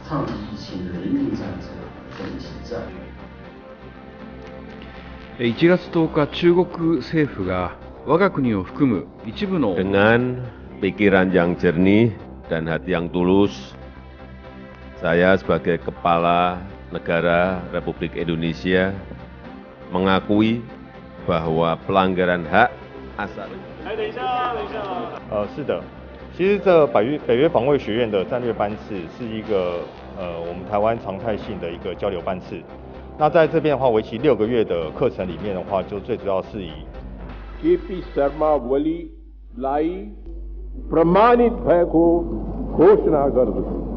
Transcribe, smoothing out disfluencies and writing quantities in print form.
抗击疫情的人民战争总体战。 1月10日、中国政府が我が国を含む一部の Dengan pikiran yang jernih dan hati yang tulus, saya sebagai Kepala Negara Republik Indonesia mengakui bahwa pelanggaran hak asasi。 是的，其实这北约防卫学院的战略班次是一个我们台湾常态性的一个交流班次。那在这边的话，为期6个月的课程里面的话，就最主要是以 KP शर्मा वली लाई प्रमाणित भएको घोषणा गर्दछु।